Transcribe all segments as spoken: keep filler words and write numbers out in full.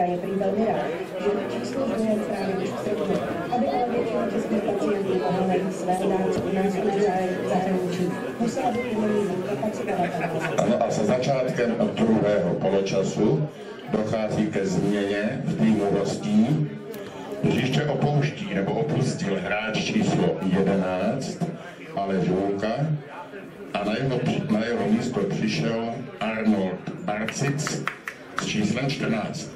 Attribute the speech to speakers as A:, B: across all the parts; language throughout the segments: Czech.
A: je prý velmi rád, že to číslo druhé zprávy už v srpnu, aby ale většina českých pacientů mohla najít svého dárce u nás v zahraničí. Musela by uvolnit kapacita databáze.
B: Ano, a se začátkem druhého poločasu dochází ke změně v týmu hostí. Hřiště opouští nebo opustil hráč číslo jedenáct, Aleš Hůlka, a na jeho, na jeho místo přišel Arnold Barcic s číslem čtrnáct.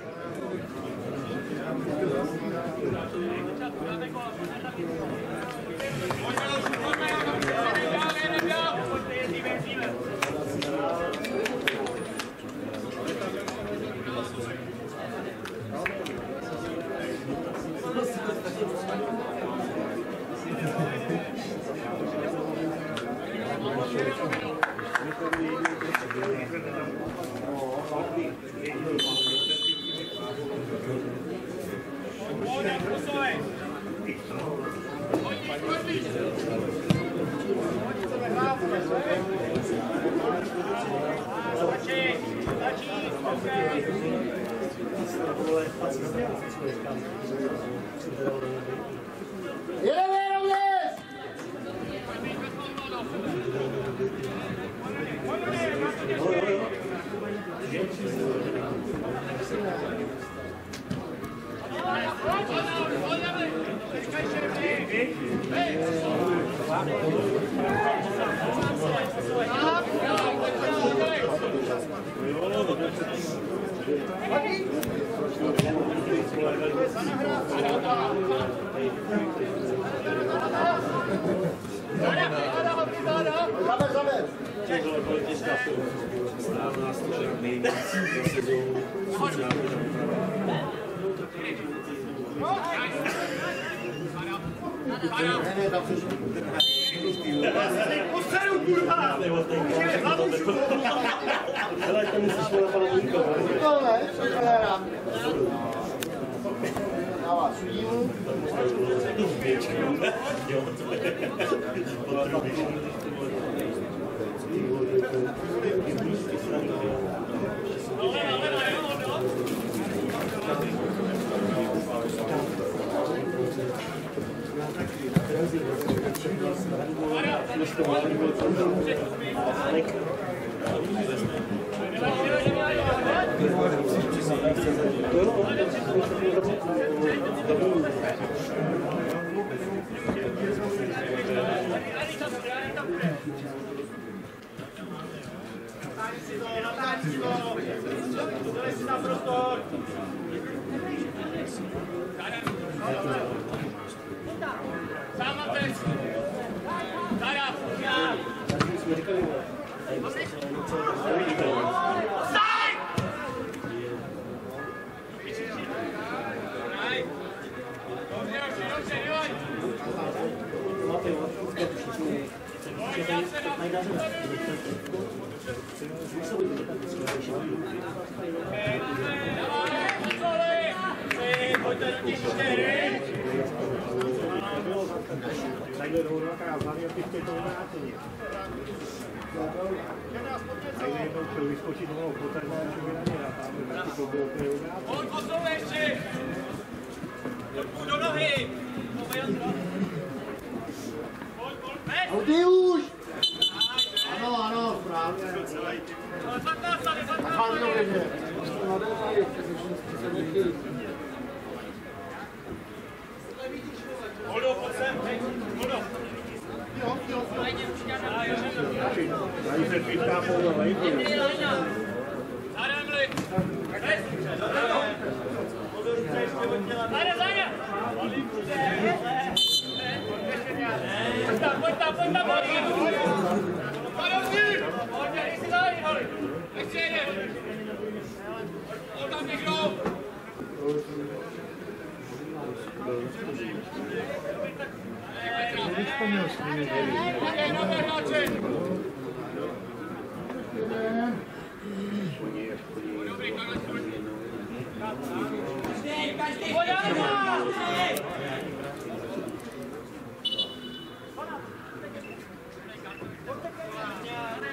C: Ty už! Ano, ano, správně.
D: Vodo, pojď sem, vodo.
C: Tady se pítá pouze lejky.
D: Zademli. Zajde, zajde. Pojď tam, pojď tam, pojď tam, Holí. Padovní. Pojď, dej si zajde, Holí. Ještě jedeš. Pojď tam někdo.
C: Vzpomněl s nimi dělí.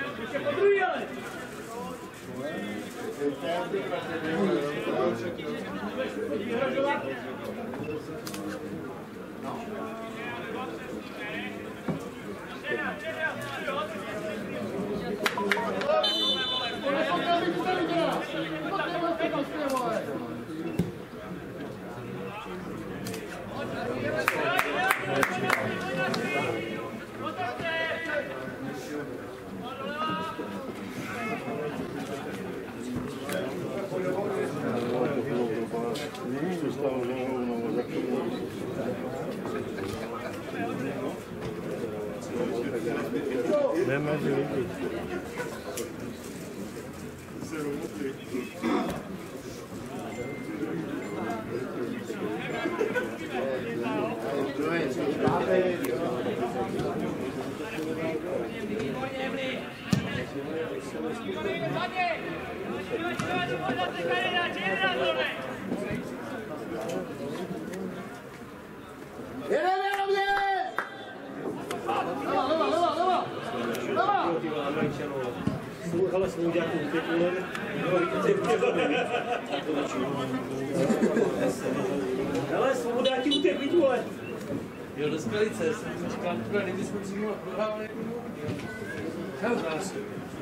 D: Ještě po druhé.
E: Ale svoboda, já ti utekli, vole.
C: Jo, do Skalice, jsem říkal, že kdyby jsme si mohli prohrávat jako hell nás.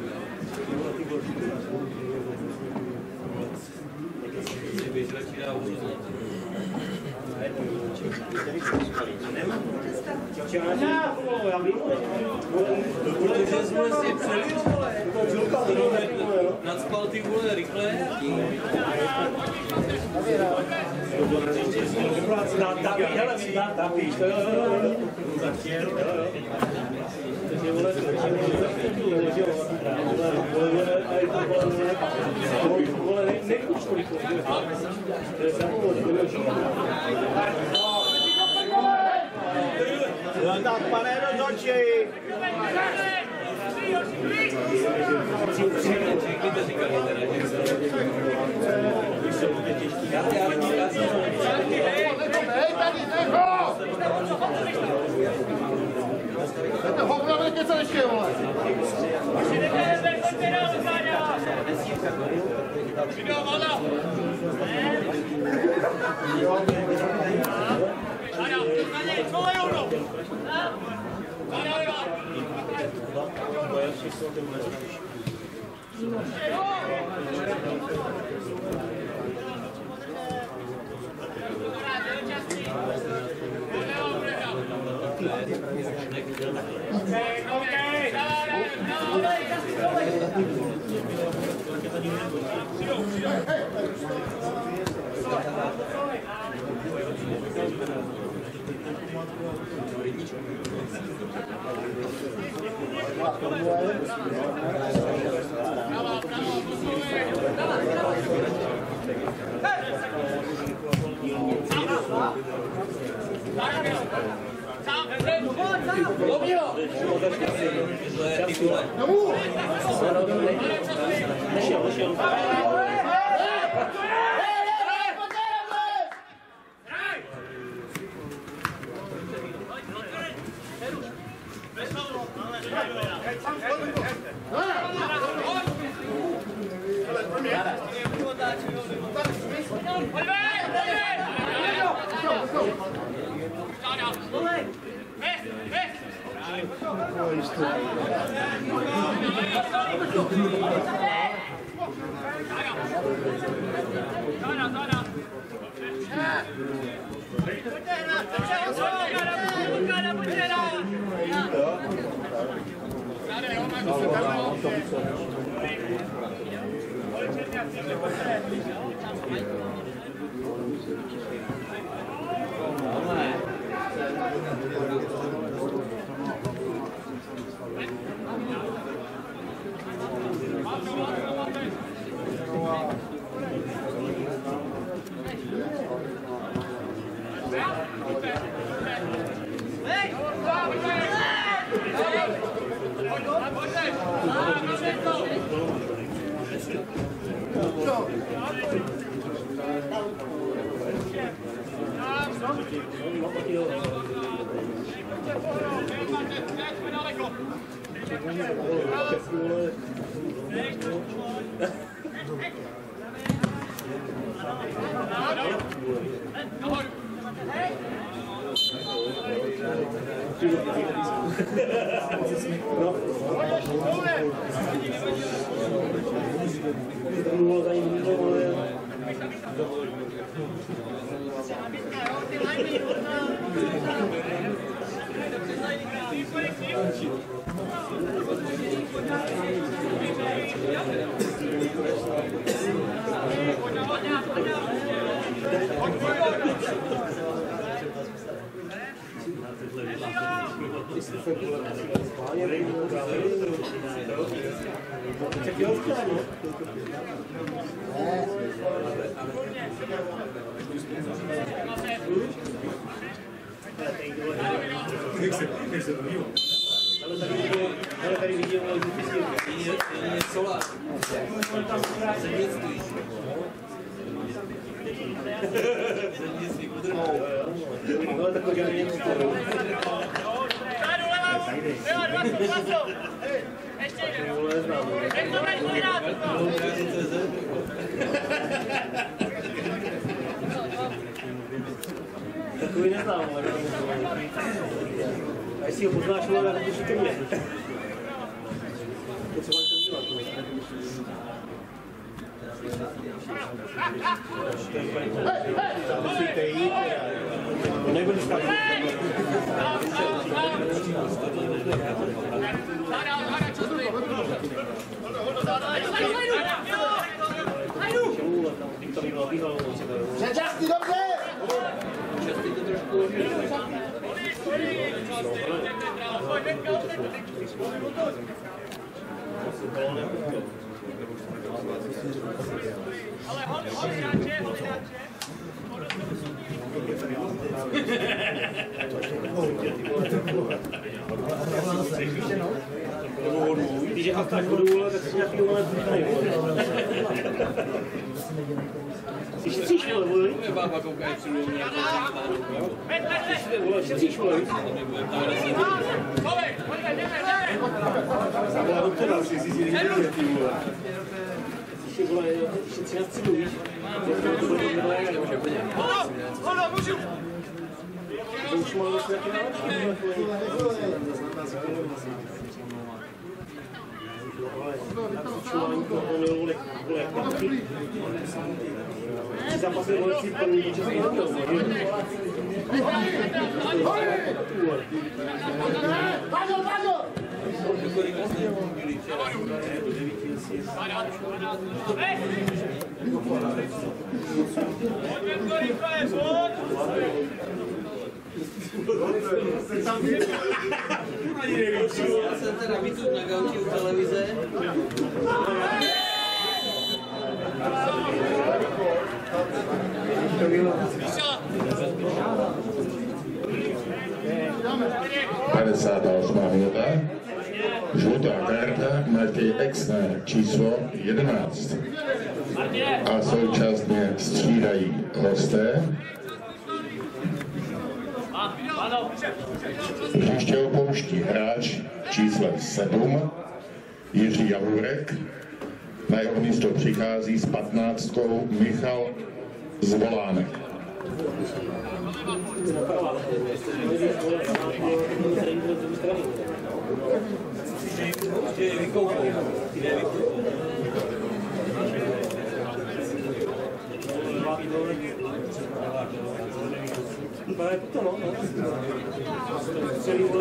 C: Kdyby radši dál uzna.
E: Já vím,
C: protože jsme si přelil, vole. Nadspal ty vole rychle.
E: Tak pane rozhodčí!
D: Hey!
E: Ale tady vidím,
C: je solar. Zemnictví. Zemnictví udrhou.
E: ale takový žádný něco.
D: Ještě
E: takový neznám, ale a jestli ho poznáš, ale tak určitě mě. To třeba to dělat. Musíte jít. To nebudeš tak.
F: Časty, dobře!
C: Časty to trošku...
D: Ale hodně, hodně, hodně, hodně.
E: Když je afták vodu, tak si nějaký vole zbytnej. Jsi šetříš, vole, vole?
C: Moje bába koukají při mě nějakou základu.
E: Vole, šetříš, vole?
D: Vole, pojďme, jdeme, jdeme.
E: Vole, doktora, už jsi si říkal, vole. Jsi, vole, šetří na středu, víš? To bude dobré, jak může plně.
D: Hodo, hodo, můžu.
E: To už má vlastně nějaký návod. Čuvání toho vole, vole, jak taky. Tři zápasy vole, si první český neměl, vole.
F: Pazo, pazo!
C: Já jsem teda vytud na gauči u televize.
B: padesátá osmá minuta. Žlutá karta Matěj Exner číslo jedenáct. A současně střídají hosté. Hřiště opouští hráč číslem sedm Jiří Javurek. Na jeho místo přichází s patnáctkou Michal Zvolánek.
E: Ale to no, no. Celý vole.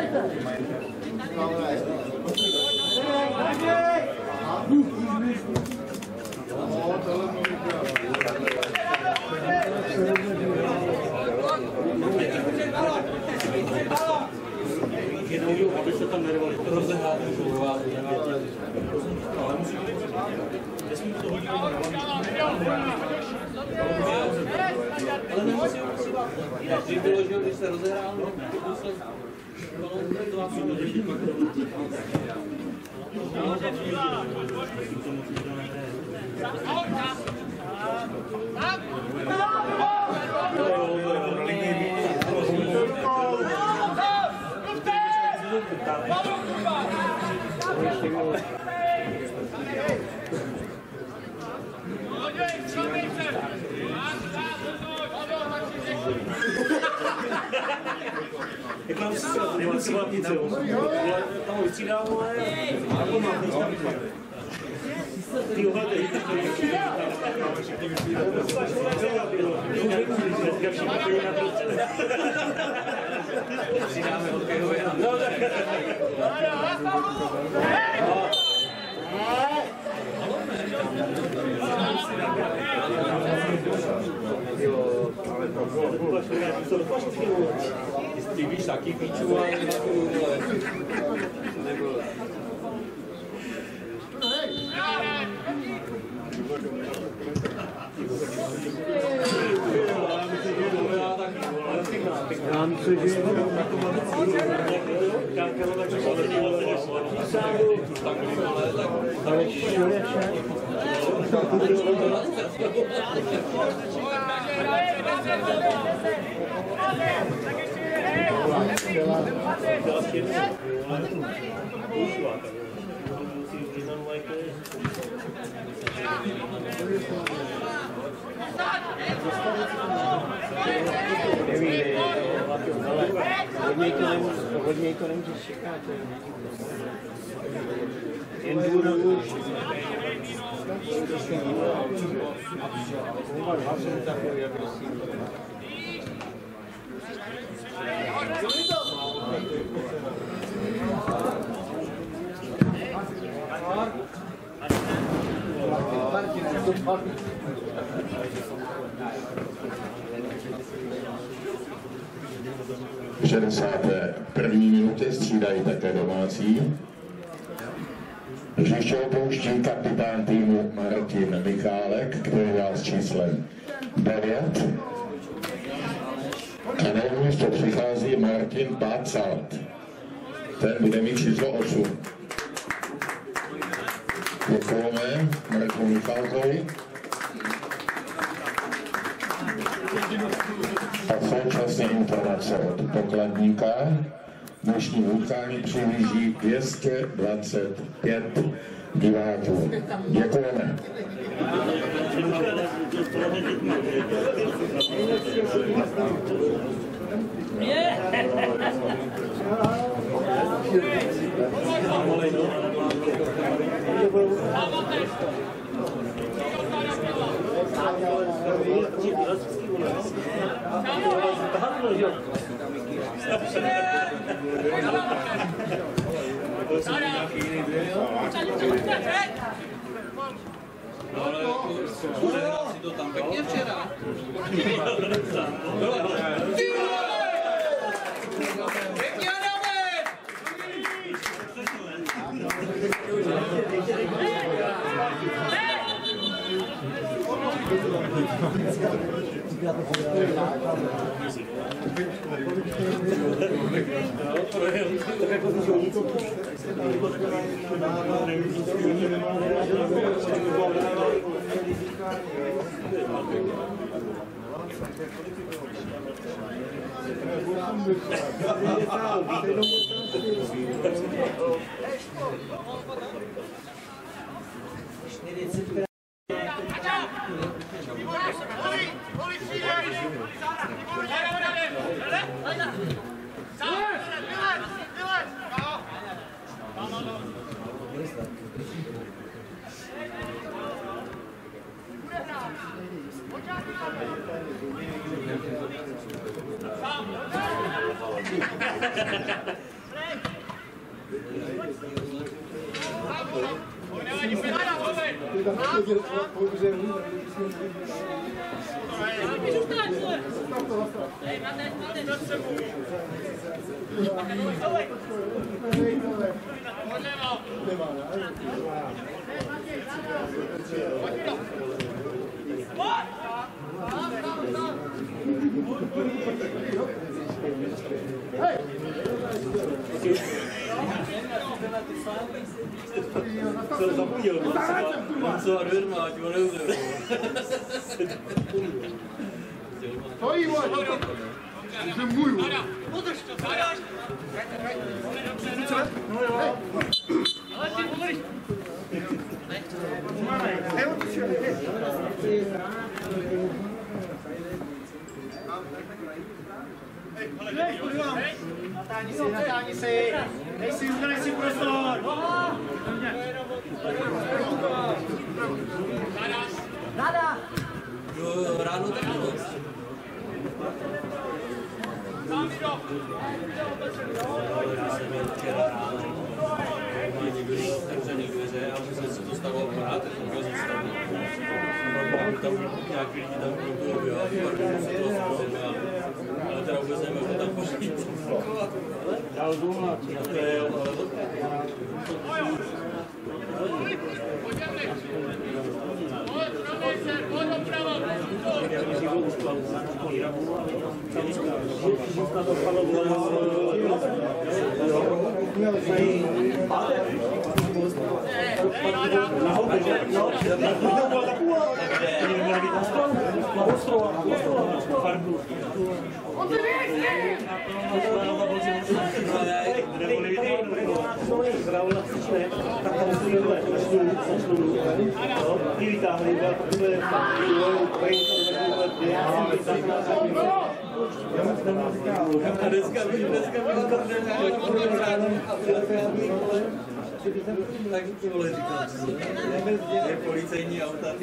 E: Jednou, aby se tam nervali.
C: Rozehrát můžu vás. Ale nemusím ucívat. Když bylo, že když se rozehrál, to musel...
D: Pojď,
E: Jak mám vystřídat, nemám se vlápnice, ale tam ho vystřídám, ale jako mám dneska vypadá. Ty ohledej.
C: Přidáme hokejové.
E: No tak.
C: Ty víš taky píču, ale nebo...
E: Já myslím, že ale šureče. Hodně to nemůžeš čekat. Enduro už. Takový agresivní.
B: V šedesáté první minutě střídají také domácí. Hřiště opouští kapitán týmu Martin Michálek, který dal s číslem devět. A na jeho místo přichází Martin Pácat. Ten bude mít číslo osm. Děkujeme Martinu Michálkovi. A současně informace od pokladníka. Dnešní utkání přihlíží dvě stě dvacet pět diváků. Děkujeme.
C: No ale odehrál si to tam pěkně včera. Pěkně Adame!
E: Co zapomněl?
C: Co a dvěrma, ať ho neudrží.
F: Stojí, vole! To je můj, vole!
D: Udrž to, Sáďa!
F: No jo.
D: Ale ty udrž!
F: Hej, odčíš, hej!
E: Natáhni si, natáhni si. Dej si, udělej si prostor. Nada.
C: Ráno tak moc. Já jsem měl včera ráno, normálně byli otevřený dveře a musel se to stalo akorát, tak jsem byl zastavit. Tam nějaký lidi tam bylo objevovat, pardon, se to zkusil, ale teda vůbec nevím, jak to tam pořít.
E: Dal dům, to je
C: Dneska bych, dneska bych tak vole říkám, je policejní auta, ty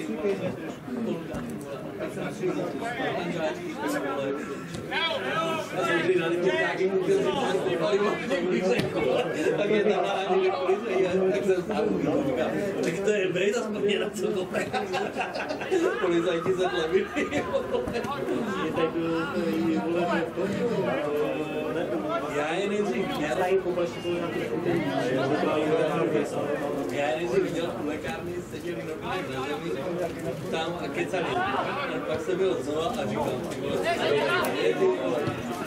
C: tak jsem si anděláčky, vole. A jsem když na něm nějaký můžel říct, že to palivo, bych řekl, tak je tam na něm policejní, tak jsem tam říkám, tak to je bej zase mě na co to policajti se tlevili. Já je nejdřív viděl, já je nejdřív viděl v lékárně, seděli normálně na zemi, tam a kecali. A pak jsem byl znova a říkal, ty vole, ty vole.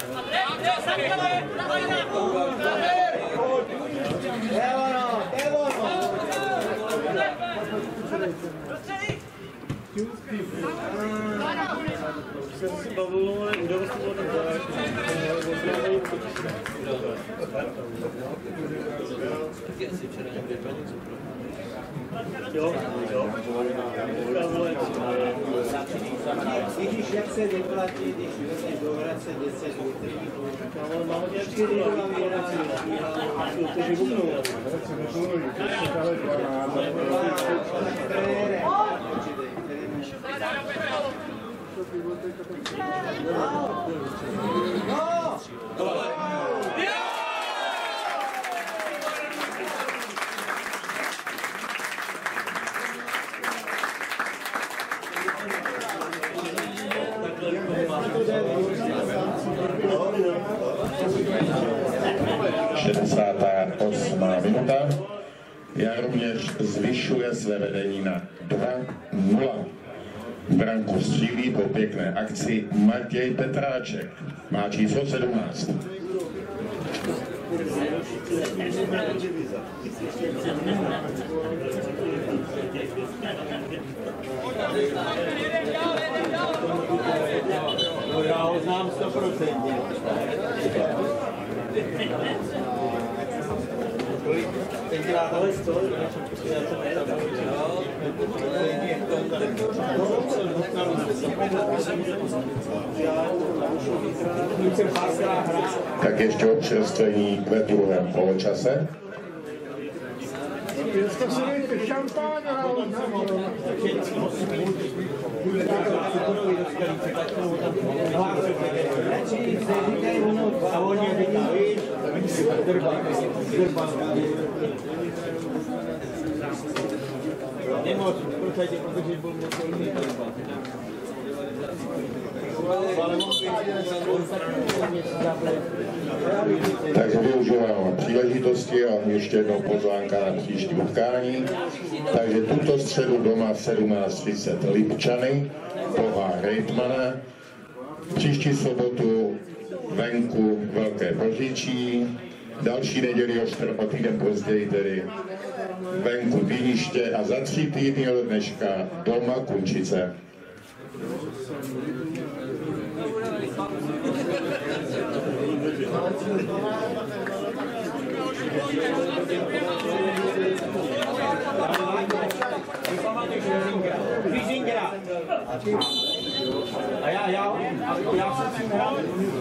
E: jsem si bavil, ale udalo se to tak dále.
C: Taky asi včera někde peníze.
E: Jo, jo.
G: Vidíš, jak se neplatí, když jdeš do Hradce deset litrů.
E: Ale máme nějaký lidovám věrací, kteří vuknou.
B: šedesátá osmá minuta. Jaromír zvyšuje své vedení na dva nula. Branku střílí po pěkné akci Matěj Petráček. Má číslo sedmnáct.
G: Já ho znám sto procent.
E: Tenkrát ale sto, já jsem
B: Tak ještě občerstvení ve druhém poločase.
F: Dneska si dejte šampáň a
G: nemoc, protože protože byl moc
B: Takže využívám příležitosti a ještě jednou pozvánka na příští utkání. Takže tuto středu doma v sedmnáct třicet Lipčany, pohár hejtmana. Příští sobotu venku Velké Boříčí. Další neděli o týden později tedy venku Viniště a za tři týdny od dneška doma Kunčice.
G: A A já, já, já jsem si hrál.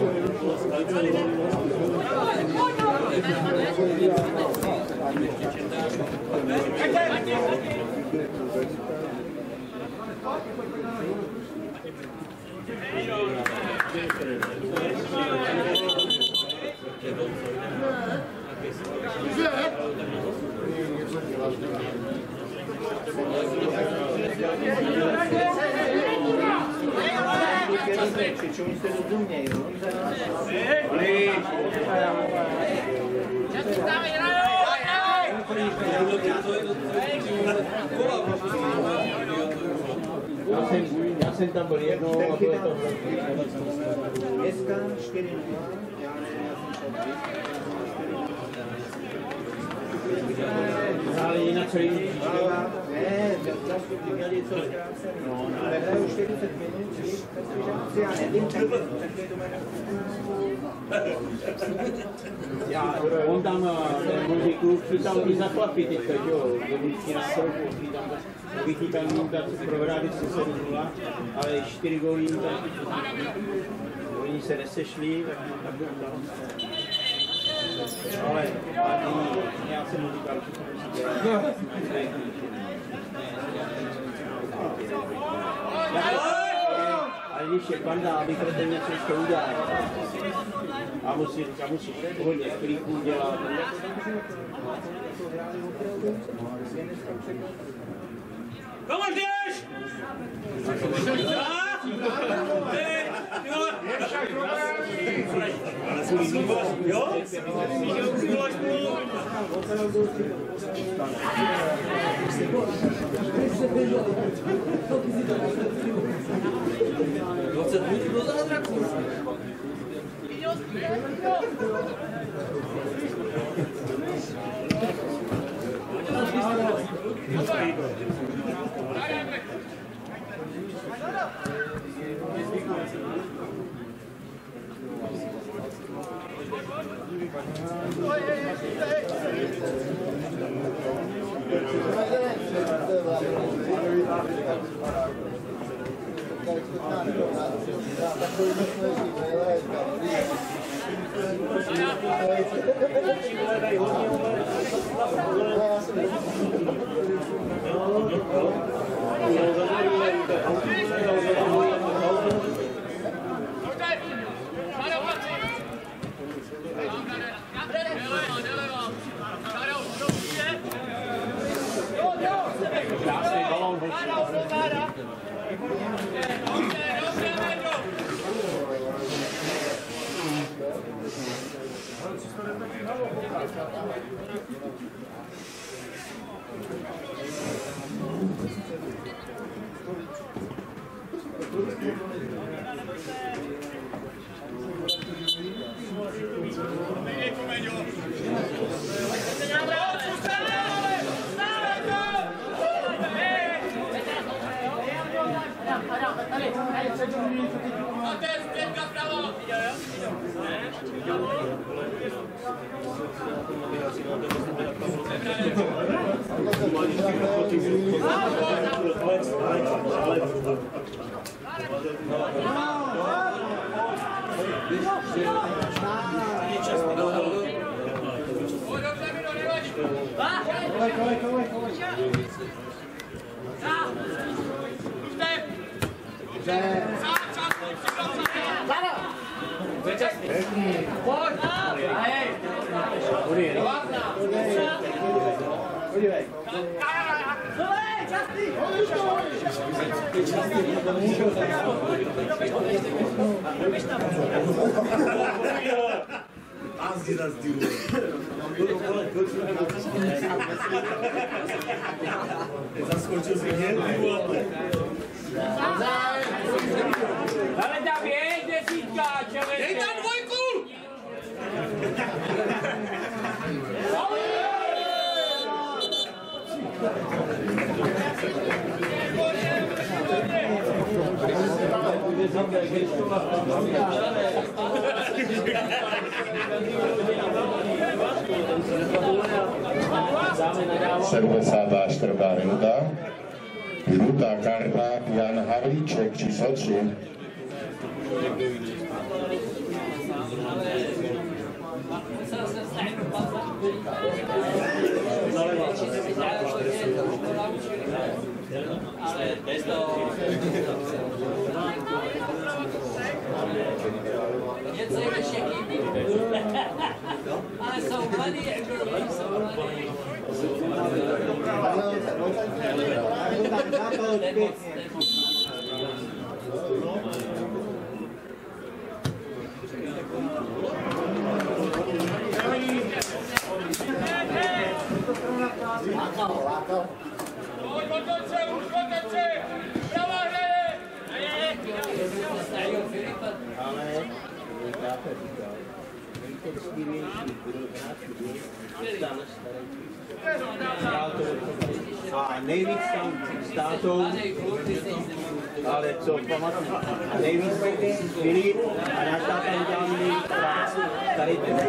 H: Přičemu jste rozumějí, jo?
G: Já jsem, já jsem tam byl jednou a bylo to
H: Dneska čtyři nula, já ne, já jsem
G: hráli jinak celý
H: Ne, často ty měli co zkrácený. Ale hraju čtyřicet minut, víš, takže já nevím, tak je to jméno.
G: Já, on tam, ten můj kluk, chytal i za chlapy teďka, jo, vždycky na stroupu, chytal, vychytal jim tak prohráli se sedm nula, ale čtyři góly jim tak, oni se nesešli, tak tak byl tam. Ale, já jsem mu říkal, že to musíte. Ale když je panda, aby pro ten něco ještě udělal. A musí, a musí hodně klíků dělat.
E: Komu jdeš? Jo?
C: dvacet minut do zázraku.
E: Zaskočil si mě,
C: Ale tam je desítka, člověče!
E: dej tam dvojku!
B: sedmdesátá čtvrtá minuta. Žlutá karta Jan Havlíček, číslo tři.
C: Něco ještě chybí. Ale jsou mladí, jak byli, jsou mladí.
G: A nejvíc tam s tátou, ale co pamatuju, a nejvíc Filip a náš táta udělal nejvíc práci. Tady ten.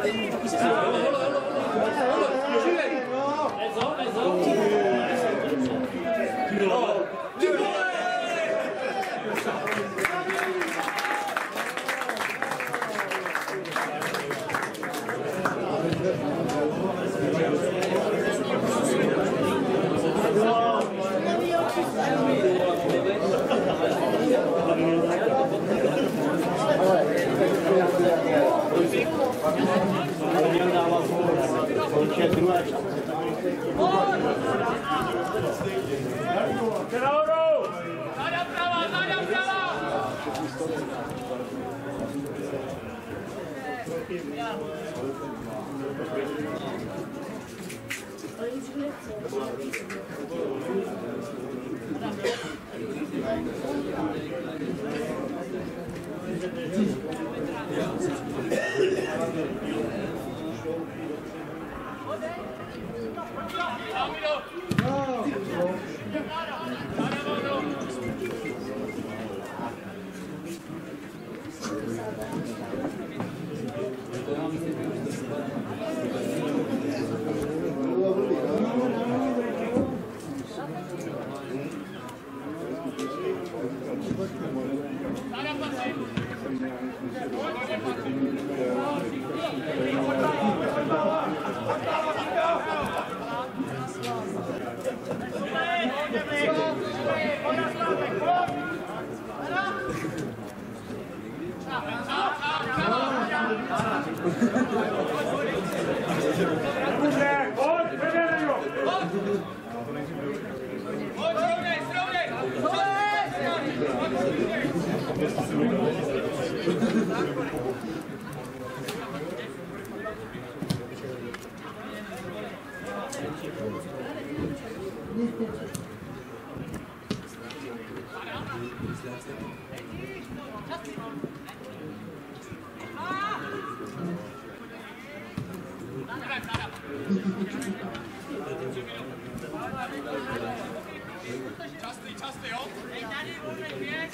D: Častý, častý, jo? Ej, tady, volnej běh.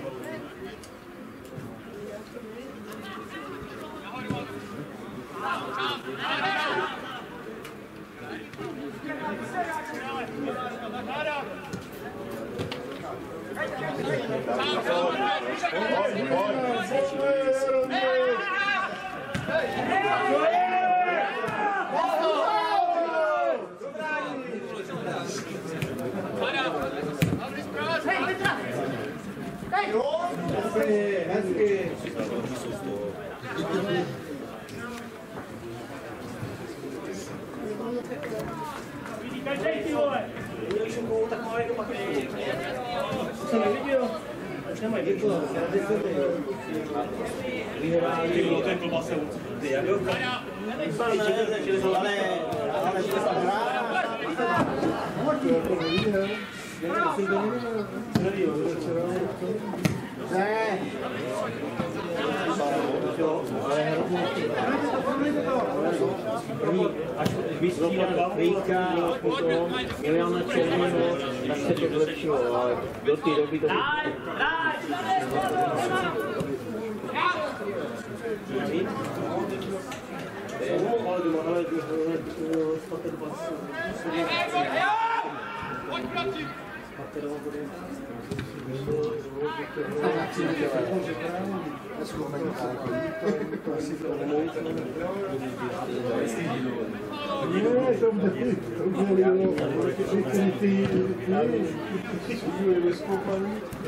D: Nahoru, nahoru. Čas,
E: Každej, ty vole! Tak malé jako pak to jsem neviděl. Už nemají děkuji. Vyhráli. Ty bylo, to je klobase. Ty, jak jo? Ale... Ale to se hrá. Ne. Ale až vystřídal Vejka, Miliana Černého, tak se to zlepšilo, ale do té doby to...
D: Pojď proti!
F: Ne, to byly, to byly, ty, ty, ty, vyskopaný.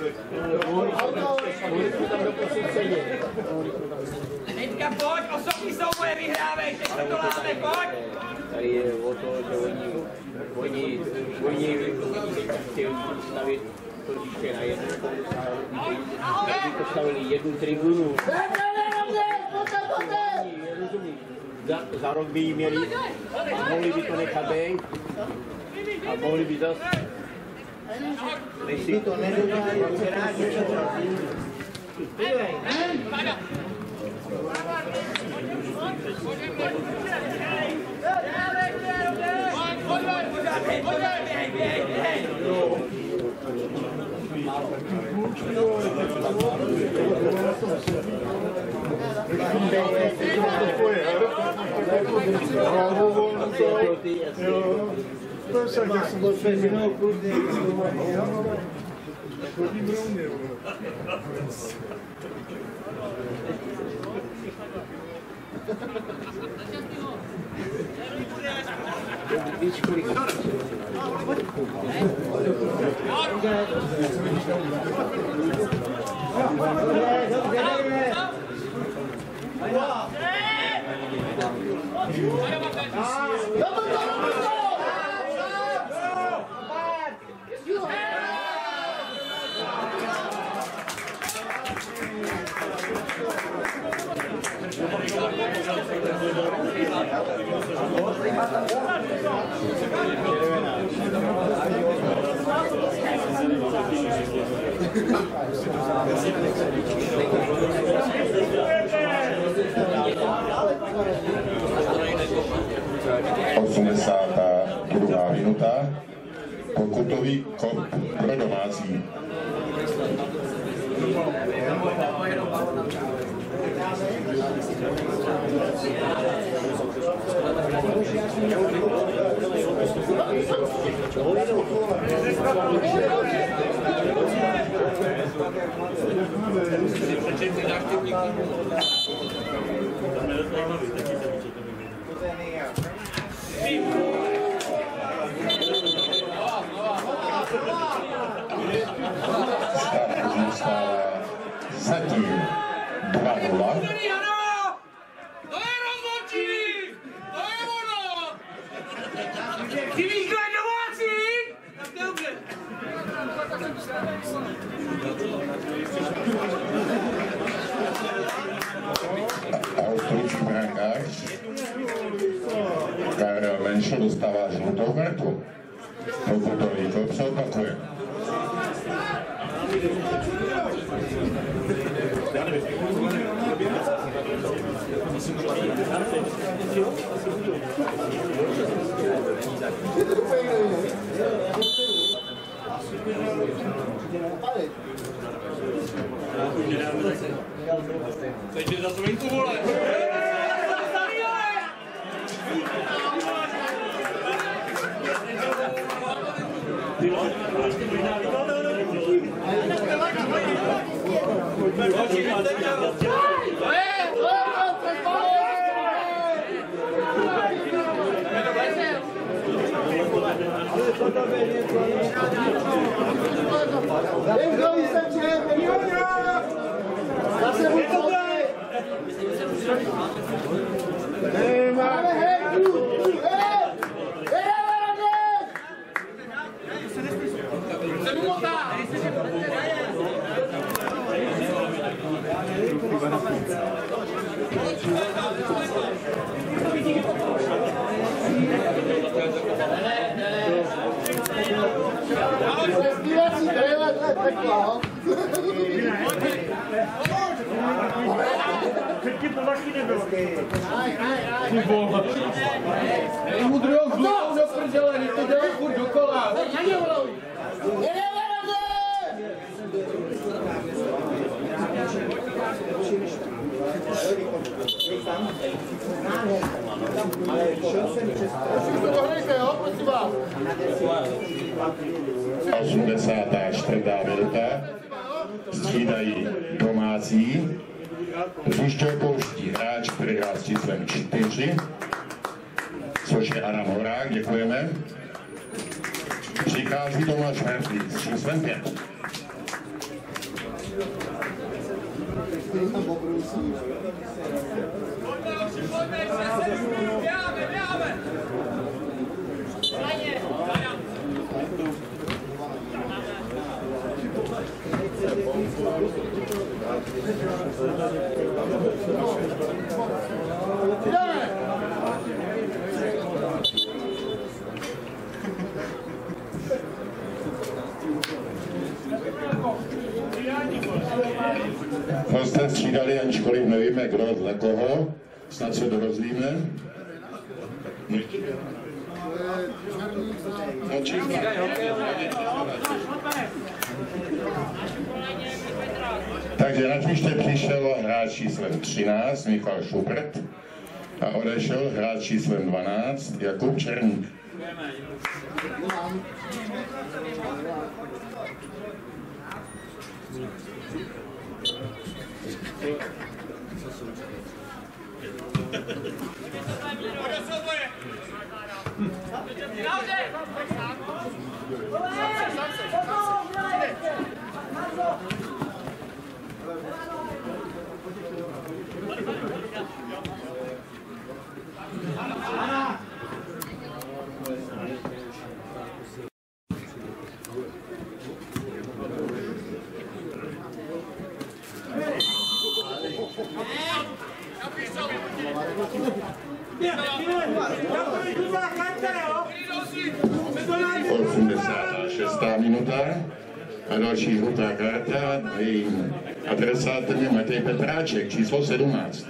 D: Teďka pojď, osobní souboje vyhrávej, teď to láme, pojď!
G: Tady je o to, že oni, oni, oni, oni chtějí stavit to říště na jednu aby postavili jednu tribunu. Za, za rok by jí měli, a mohli by to nechat být a mohli by zase.
H: Jestli to nedodají, rádi to dělají.
F: To je tak, jak jsem byl přežinou průzně. Chodí brouny.
G: Víš, kolik
B: osmdesátá druhá minuta, pokutový kop pro domácí. Stav zůstává zatím dva nula.
D: To je rozhodčí! To je ono! Ty víš, kdo je domácí? Tak to je dobře.
B: A ostručí brankář Karel Menšl dostává žlutou kartu. Pokutový kop se opakuje.
D: Teď jde za svinku, vole!
F: Zase buď Nemáme hejtu! Zpívací brýle, to je peklo.
E: Předtím to taky nebylo.
F: Ty vole.
E: Mu druhou zlukou do prdele, když to dělá furt dokola.
B: osmdesátá čtvrtá minuta, střídají domácí Hřiště opouští hráč, který hrál s číslem čtyři, což je Adam Horák, děkujeme. Přichází Tomáš Hertlík s číslem pět. No jste střídali, ačkoliv nevíme, kdo za koho. Snad se dorozvíme. No, takže na hřiště přišel hráč číslem třináct, Michal Šubert, a odešel hráč číslem dvanáct, Jakub Černík. osmdesátá šestá minuta a další žlutá karta, jejím adresátem je Matěj Petráček, číslo sedmnáct.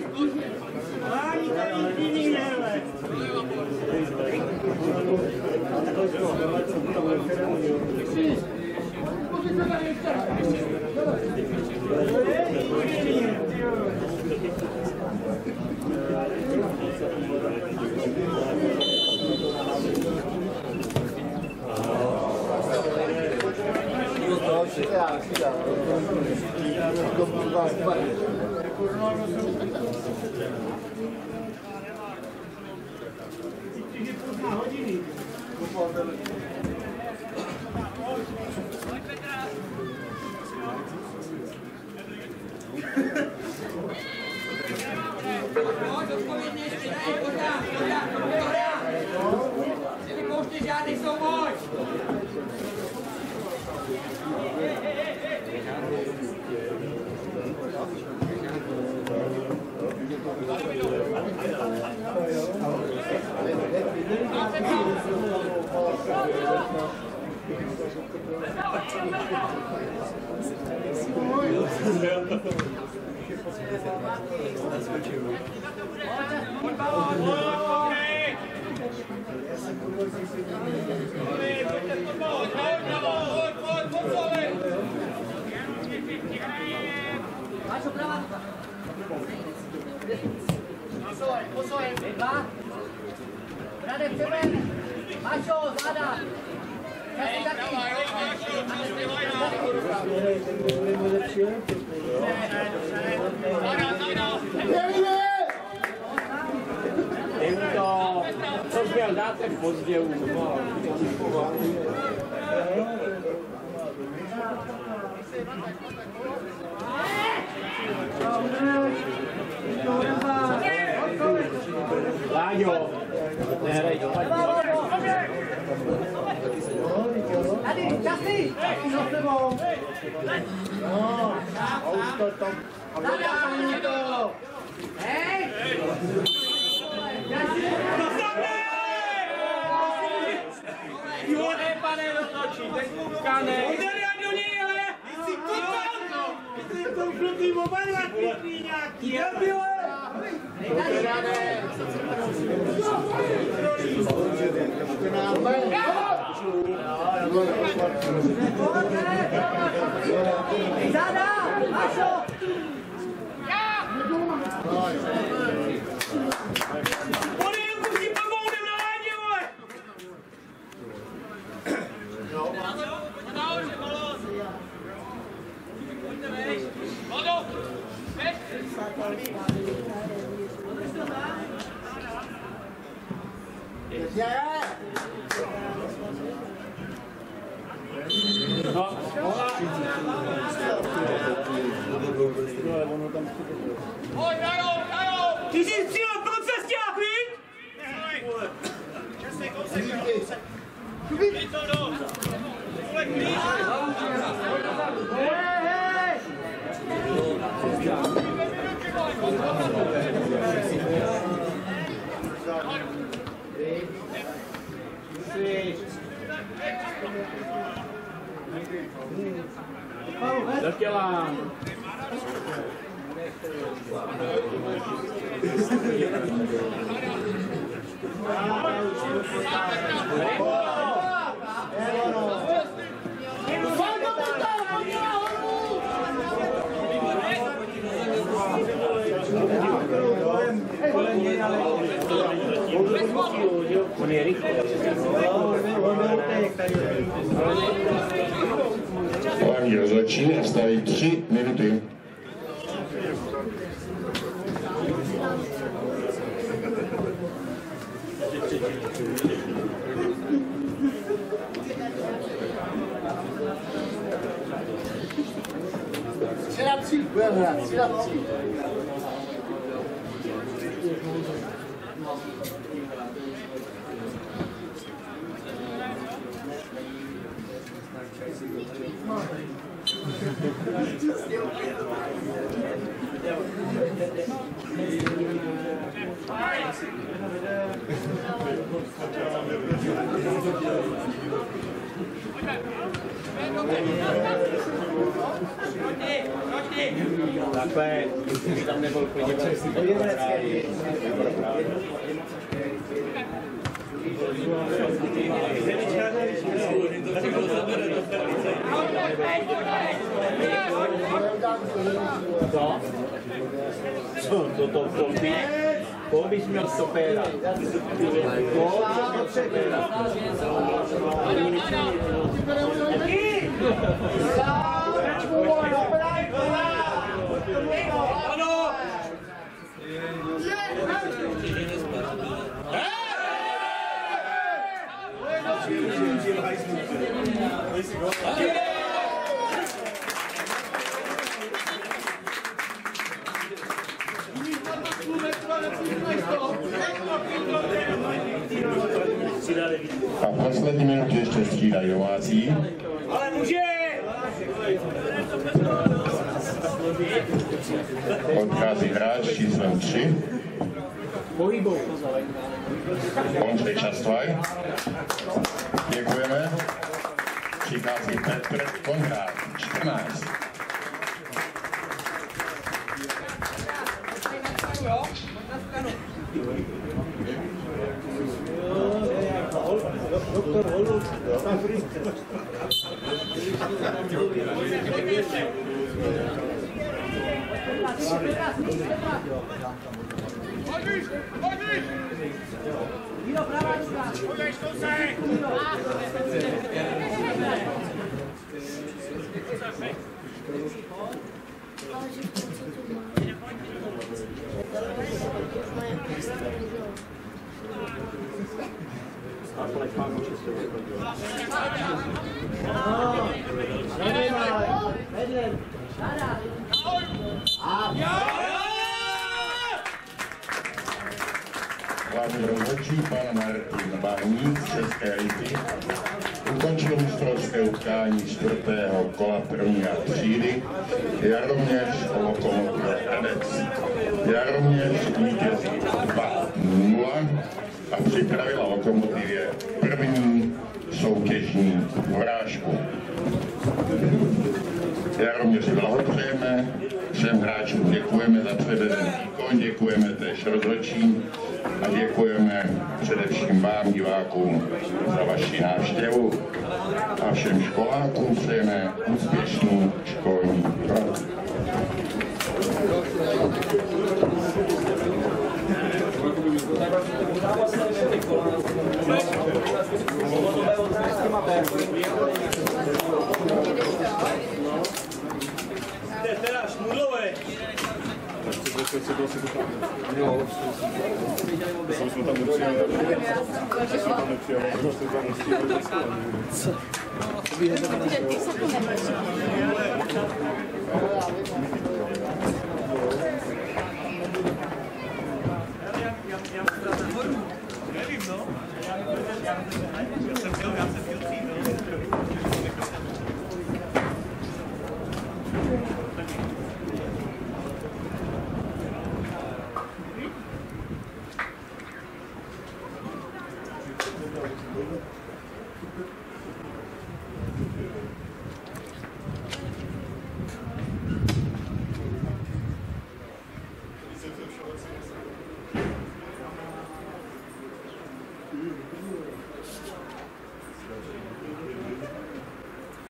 D: Žádný souboj!
I: Radek, přeber! Mašo, záda! Kasy taky!
G: Jim to, co jsi měl dát, ten pozdě už. Láďo, nehraj to.
I: Tady, časy! Za sebou!
H: No, a už to tam...
I: Zadávání to! Hej!
G: Jo, ne, pane, roztočí, ten kůvka ne.
D: Udělej do něj, ale! Jsi kůkal! Jsi v tom žlutý oba dva pěkný nějaký, já bylo!
I: Záda! Mašo!
D: Podejku si pomoudem na ládě, vole! Vodo! Pět!
G: No,
D: Pojď, Dajo, Dajo!
E: Ty jsi střílel po cestě, víš?
D: Dej to do! Vole, klíč!
G: do těla. On je rychlý.
B: Hlavní rozhodčí a staví tři minuty.
F: tři na tři, budeme hrát, tři na tři.
G: Takhle, kdyby tam nebyl podívat, jestli to je právě. Co? Co? To to to by? To bys měl stopéra. To bys měl stopéra.
D: Ano!
B: A v poslední minutě ještě střídají domácí.
E: Ale může!
B: Odchází hráč číslem tři.
G: Pohybou.
B: Ondřej Častvaj. Děkujeme. Přichází Petr Konrad, čtrnáct.
H: Doktor Holub,
D: Pojď, pojď!
I: Jído, pravá ruka.
D: Pojď, to se!
B: Hlavní rozhodčí pan Martin Bahník z České Lípy ukončil mistrovské utkání čtvrtého kola první třídy Jaroměř Lokomotiv Hradec. Jaroměř vítězí dva nula a připravila Lokomotivě první soutěžní urážku. Jaroměři blahopřejeme, všem hráčům děkujeme za předvedený výkon, děkujeme též rozhodčím a děkujeme především vám, divákům, za vaši návštěvu. A všem školákům přejeme úspěšný školní rok.
E: Teda šmudlové.
F: Prostě se to asi potáhne. Jo. Jsem jsme tam nepřijali. Jsem tam nepřijali, protože tam nestihli dostat. Co?
E: Nevím, no. Já jsem chtěl, já jsem chtěl přijít, no.